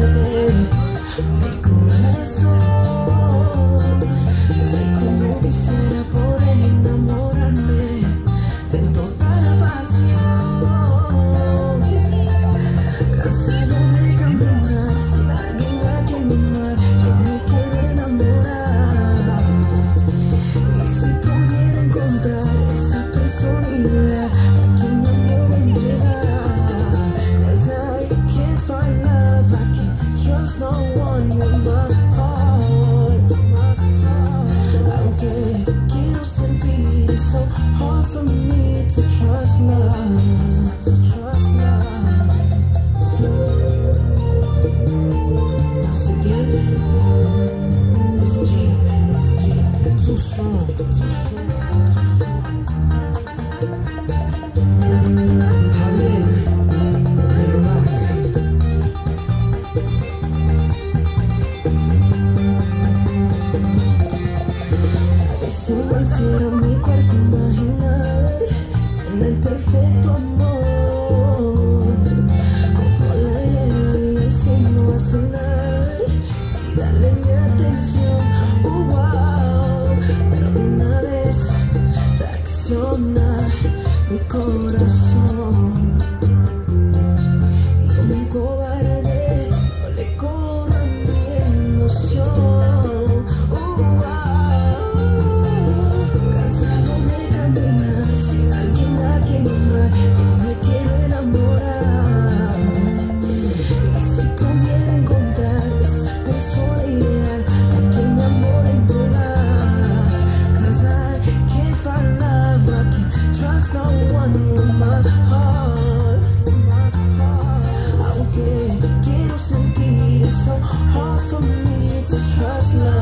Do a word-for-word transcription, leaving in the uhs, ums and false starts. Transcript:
cobardé mi corazón. Ay, como quisiera poder enamorarme en total pasión. Cansado de caminar sin alguien a quien amar, yo me quiero enamorar. Y si pudiera encontrar esa persona ideal a quien me puedo entregar, 'cause I can't find love, I can't trust no one with my heart, my heart. Aunque quiero sentir, it's so hard for me to trust love, to trust love. Once again, it's G, it's G, too strong, too strong. Javier, relax. A veces me encierro en mi cuarto imaginar en el perfecto amor, como la hierba y el cielo a sonar y darle mi atención. Uh, wow. Pero de una vez reacciona mi corazón y como un cobarde no le corro a mi emoción. Uh, wow. Cansado de caminar sin alguien a quien amar, yo me quiero enamorar. Y si pudiera encontrar esa persona ideal a quien mi amor entregar, 'cause I can't find love, I can't trust no one with my heart, my heart. Aunque quiero sentir, it's so hard for me to trust love.